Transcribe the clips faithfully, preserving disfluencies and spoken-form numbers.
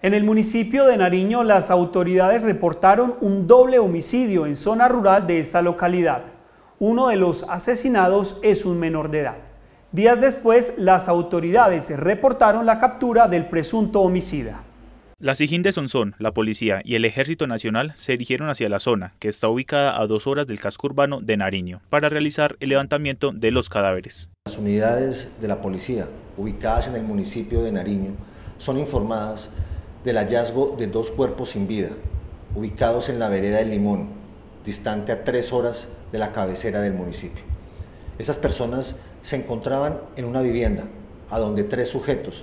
En el municipio de Nariño, las autoridades reportaron un doble homicidio en zona rural de esta localidad. Uno de los asesinados es un menor de edad. Días después, las autoridades reportaron la captura del presunto homicida. La SIJIN de Sonsón, la policía y el Ejército Nacional se dirigieron hacia la zona, que está ubicada a dos horas del casco urbano de Nariño, para realizar el levantamiento de los cadáveres. Las unidades de la policía ubicadas en el municipio de Nariño son informadas del hallazgo de dos cuerpos sin vida, ubicados en la vereda del Limón, distante a tres horas de la cabecera del municipio. Esas personas se encontraban en una vivienda, a donde tres sujetos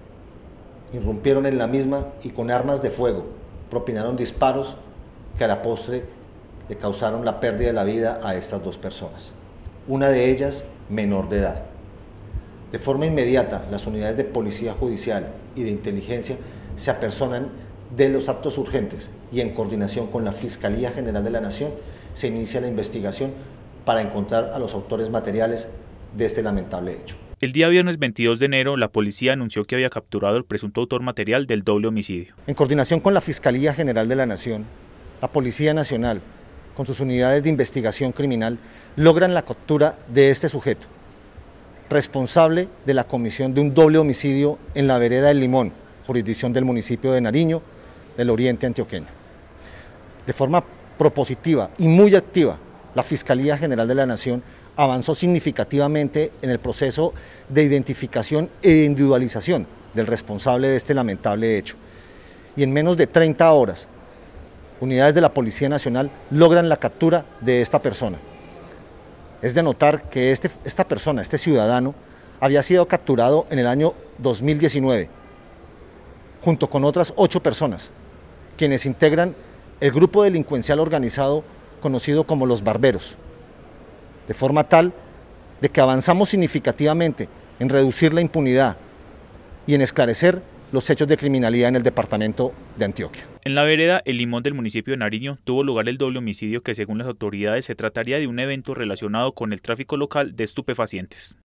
irrumpieron en la misma y con armas de fuego propinaron disparos que a la postre le causaron la pérdida de la vida a estas dos personas, una de ellas menor de edad. De forma inmediata, las unidades de policía judicial y de inteligencia se apersonan de los actos urgentes y en coordinación con la Fiscalía General de la Nación se inicia la investigación para encontrar a los autores materiales de este lamentable hecho. El día viernes veintidós de enero, la policía anunció que había capturado el presunto autor material del doble homicidio. En coordinación con la Fiscalía General de la Nación, la Policía Nacional, con sus unidades de investigación criminal, logran la captura de este sujeto, responsable de la comisión de un doble homicidio en la vereda del Limón, jurisdicción del municipio de Nariño, del oriente antioqueño. De forma propositiva y muy activa, la Fiscalía General de la Nación avanzó significativamente en el proceso de identificación e individualización del responsable de este lamentable hecho. Y en menos de treinta horas, unidades de la Policía Nacional logran la captura de esta persona. Es de notar que este, esta persona, este ciudadano, había sido capturado en el año dos mil diecinueve, junto con otras ocho personas, quienes integran el grupo delincuencial organizado conocido como los Barberos, de forma tal de que avanzamos significativamente en reducir la impunidad y en esclarecer los hechos de criminalidad en el departamento de Antioquia. En la vereda El Limón del municipio de Nariño tuvo lugar el doble homicidio que según las autoridades se trataría de un evento relacionado con el tráfico local de estupefacientes.